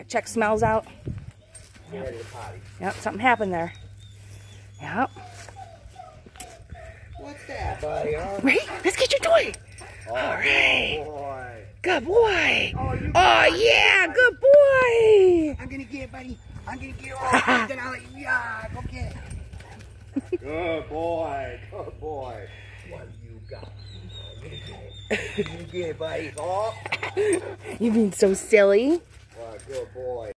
check smells out. Ready to potty. Yep, something happened there. Yep. What's that, buddy? Huh? Ready? Let's get your toy. Oh, All right. boy. Good boy. Oh, Yeah, good boy. I'm gonna get it, buddy. I'm gonna get it. Oh, Denali. Yeah, go get it. Good boy. Good boy. What do you got? You get it, buddy. Oh. You're being so silly. What a good boy.